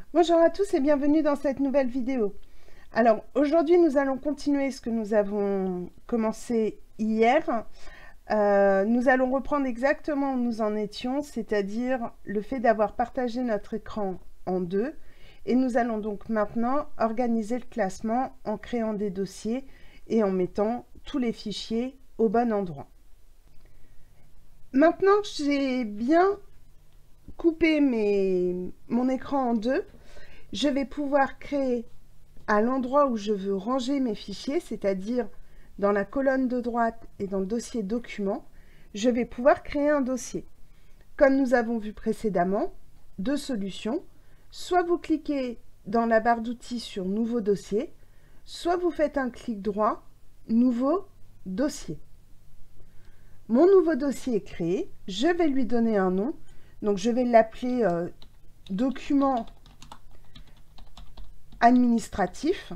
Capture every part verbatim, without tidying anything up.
Bonjour à tous et bienvenue dans cette nouvelle vidéo. Alors aujourd'hui nous allons continuer ce que nous avons commencé hier. Euh, nous allons reprendre exactement où nous en étions, c'est-à-dire le fait d'avoir partagé notre écran en deux. Et nous allons donc maintenant organiser le classement en créant des dossiers et en mettant tous les fichiers au bon endroit. Maintenant que j'ai bien coupé mes, mon écran en deux, je vais pouvoir créer à l'endroit où je veux ranger mes fichiers, c'est-à-dire dans la colonne de droite et dans le dossier documents, je vais pouvoir créer un dossier. Comme nous avons vu précédemment, deux solutions. Soit vous cliquez dans la barre d'outils sur Nouveau dossier, soit vous faites un clic droit, Nouveau dossier. Mon nouveau dossier est créé, je vais lui donner un nom, donc je vais l'appeler euh, Document administratif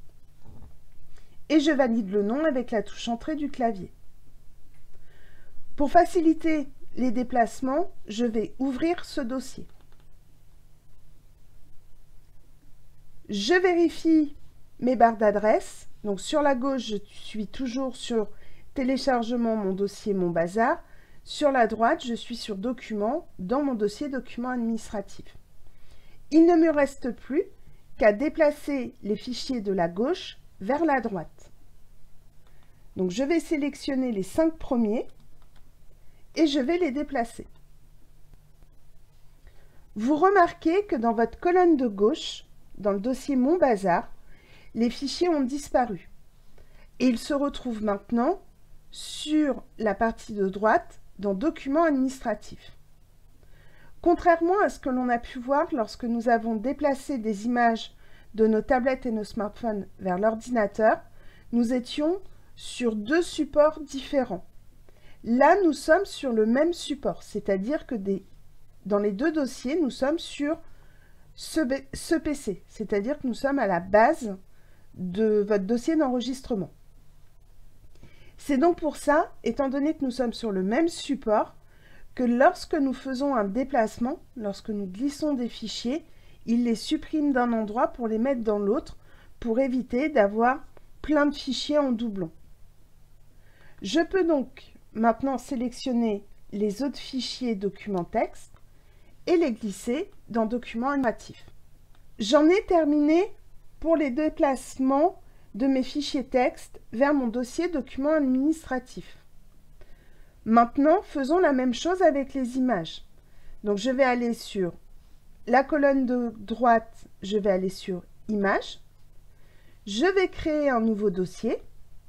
et je valide le nom avec la touche entrée du clavier. Pour faciliter les déplacements, je vais ouvrir ce dossier. Je vérifie mes barres d'adresse. Donc sur la gauche, je suis toujours sur téléchargement, mon dossier, mon bazar. Sur la droite, je suis sur documents dans mon dossier documents administratifs. Il ne me reste plus qu'à déplacer les fichiers de la gauche vers la droite. Donc je vais sélectionner les cinq premiers et je vais les déplacer. Vous remarquez que dans votre colonne de gauche, dans le dossier Mon Bazar, les fichiers ont disparu. Et ils se retrouvent maintenant sur la partie de droite dans Documents administratifs. Contrairement à ce que l'on a pu voir lorsque nous avons déplacé des images de nos tablettes et nos smartphones vers l'ordinateur, nous étions sur deux supports différents. Là, nous sommes sur le même support, c'est-à-dire que des, dans les deux dossiers, nous sommes sur ce, ce P C, c'est-à-dire que nous sommes à la base de votre dossier d'enregistrement. C'est donc pour ça, étant donné que nous sommes sur le même support, que lorsque nous faisons un déplacement, lorsque nous glissons des fichiers, il les supprime d'un endroit pour les mettre dans l'autre, pour éviter d'avoir plein de fichiers en doublon. Je peux donc maintenant sélectionner les autres fichiers documents texte et les glisser dans Documents animatifs. J'en ai terminé pour les déplacements de mes fichiers texte vers mon dossier documents administratifs. Maintenant, faisons la même chose avec les images. Donc, je vais aller sur la colonne de droite, je vais aller sur Images. Je vais créer un nouveau dossier.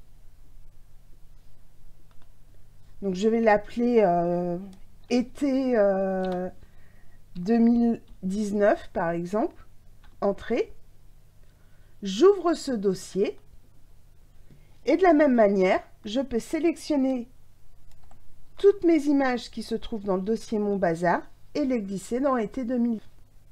Donc, je vais l'appeler euh, été euh, deux mille dix-neuf, par exemple. Entrée. J'ouvre ce dossier. Et de la même manière, je peux sélectionner toutes mes images qui se trouvent dans le dossier Mon Bazar et les glisser dans été deux mille.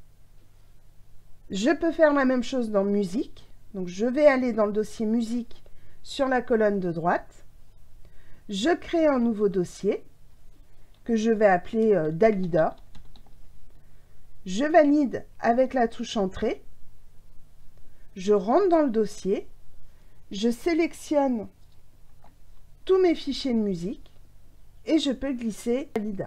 Je peux faire la même chose dans musique. Donc je vais aller dans le dossier musique sur la colonne de droite. Je crée un nouveau dossier que je vais appeler euh, Dalida. Je valide avec la touche entrée. Je rentre dans le dossier. Je sélectionne tous mes fichiers de musique. Et je peux glisser Dalida.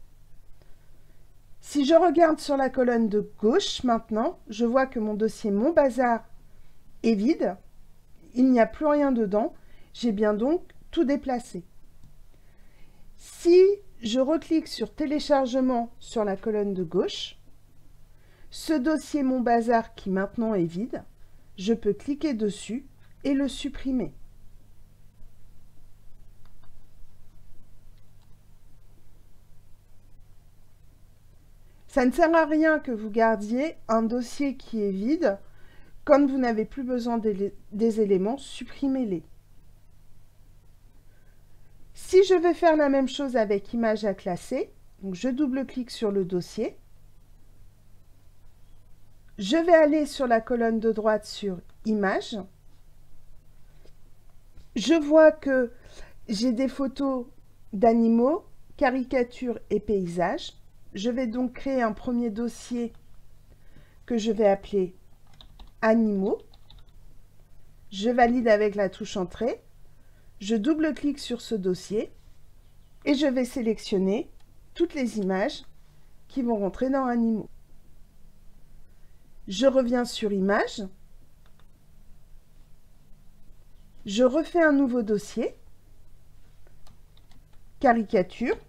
Si je regarde sur la colonne de gauche maintenant, je vois que mon dossier Mon Bazar est vide. Il n'y a plus rien dedans. J'ai bien donc tout déplacé. Si je reclique sur Téléchargement sur la colonne de gauche, ce dossier Mon Bazar qui maintenant est vide, je peux cliquer dessus et le supprimer. Ça ne sert à rien que vous gardiez un dossier qui est vide. Quand vous n'avez plus besoin des, des éléments, supprimez-les. Si je veux faire la même chose avec Images à classer, donc je double-clique sur le dossier. Je vais aller sur la colonne de droite sur Images. Je vois que j'ai des photos d'animaux, caricatures et paysages. Je vais donc créer un premier dossier que je vais appeler Animaux. Je valide avec la touche Entrée. Je double-clique sur ce dossier et je vais sélectionner toutes les images qui vont rentrer dans Animaux. Je reviens sur Images. Je refais un nouveau dossier. Caricature.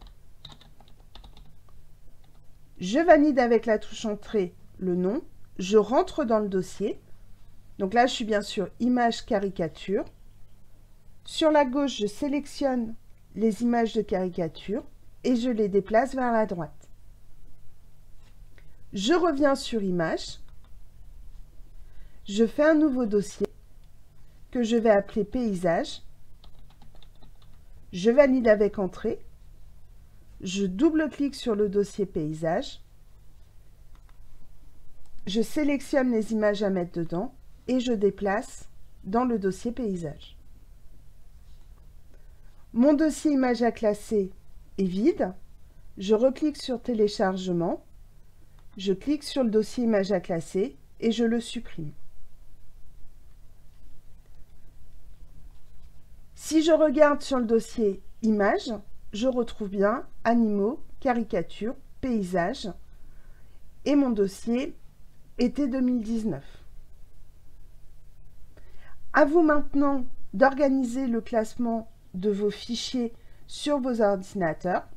Je valide avec la touche Entrée le nom. Je rentre dans le dossier. Donc là, je suis bien sûr Image Caricature. Sur la gauche, je sélectionne les images de caricature et je les déplace vers la droite. Je reviens sur Images. Je fais un nouveau dossier que je vais appeler Paysage. Je valide avec Entrée. Je double-clique sur le dossier Paysage. Je sélectionne les images à mettre dedans et je déplace dans le dossier Paysage. Mon dossier Images à classer est vide. Je reclique sur Téléchargement. Je clique sur le dossier Images à classer et je le supprime. Si je regarde sur le dossier Images, je retrouve bien Animaux, Caricature, Paysages et mon dossier été deux mille dix-neuf. À vous maintenant d'organiser le classement de vos fichiers sur vos ordinateurs.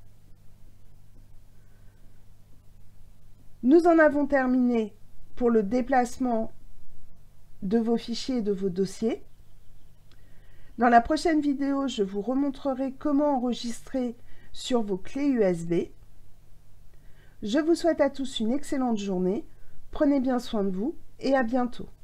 Nous en avons terminé pour le déplacement de vos fichiers et de vos dossiers. Dans la prochaine vidéo, je vous remontrerai comment enregistrer sur vos clés U S B. Je vous souhaite à tous une excellente journée. Prenez bien soin de vous et à bientôt.